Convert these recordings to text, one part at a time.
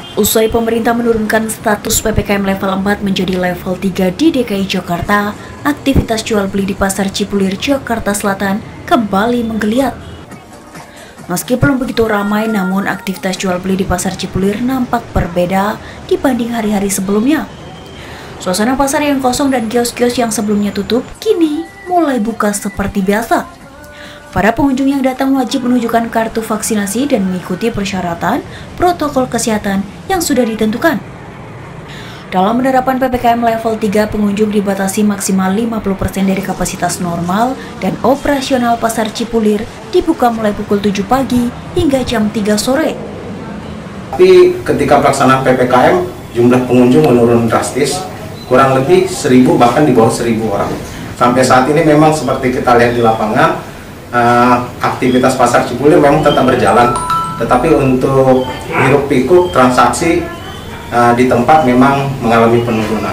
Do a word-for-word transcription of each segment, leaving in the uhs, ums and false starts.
Usai pemerintah menurunkan status P P K M level empat menjadi level tiga di D K I Jakarta, aktivitas jual beli di Pasar Cipulir, Jakarta Selatan kembali menggeliat. Meski belum begitu ramai, namun aktivitas jual beli di Pasar Cipulir nampak berbeda dibanding hari-hari sebelumnya. Suasana pasar yang kosong dan kios-kios yang sebelumnya tutup kini mulai buka seperti biasa. Para pengunjung yang datang wajib menunjukkan kartu vaksinasi dan mengikuti persyaratan protokol kesehatan yang sudah ditentukan. Dalam penerapan P P K M level tiga, pengunjung dibatasi maksimal lima puluh persen dari kapasitas normal dan operasional Pasar Cipulir dibuka mulai pukul tujuh pagi hingga jam tiga sore. Tapi ketika pelaksanaan P P K M, jumlah pengunjung menurun drastis, kurang lebih seribu bahkan di bawah seribu orang. Sampai saat ini memang seperti kita lihat di lapangan, Uh, aktivitas Pasar Cipulir memang tetap berjalan, tetapi untuk hiruk pikuk transaksi uh, di tempat memang mengalami penurunan.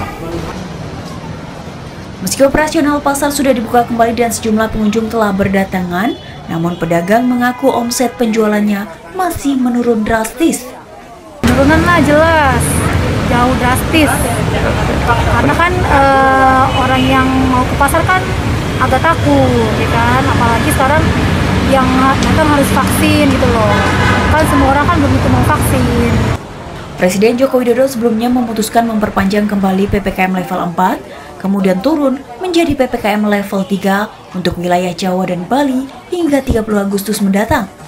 Meski operasional pasar sudah dibuka kembali dan sejumlah pengunjung telah berdatangan, namun pedagang mengaku omset penjualannya masih menurun drastis. Penurunan lah jelas, jauh drastis. Karena kan uh, orang yang mau ke pasar kan agak takut, ya kan? Apalagi sekarang yang datang harus vaksin gitu loh. Kan semua orang kan begitu mau vaksin. Presiden Joko Widodo sebelumnya memutuskan memperpanjang kembali P P K M level empat, kemudian turun menjadi P P K M level tiga untuk wilayah Jawa dan Bali hingga tiga puluh Agustus mendatang.